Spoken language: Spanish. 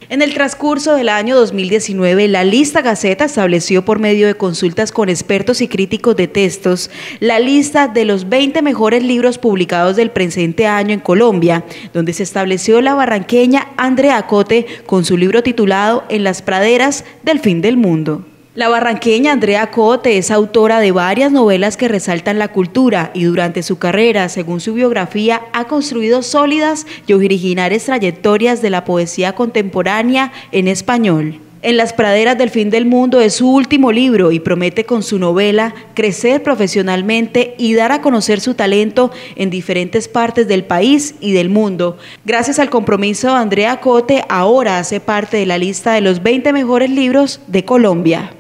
En el transcurso del año 2019, la Lista Gaceta estableció por medio de consultas con expertos y críticos de textos la lista de los 20 mejores libros publicados del presente año en Colombia, donde se estableció la barranqueña Andrea Cote con su libro titulado En las praderas del fin del mundo. La barranqueña Andrea Cote es autora de varias novelas que resaltan la cultura y durante su carrera, según su biografía, ha construido sólidas y originales trayectorias de la poesía contemporánea en español. En las praderas del fin del mundo es su último libro y promete con su novela crecer profesionalmente y dar a conocer su talento en diferentes partes del país y del mundo. Gracias al compromiso de Andrea Cote, ahora hace parte de la lista de los 20 mejores libros de Colombia.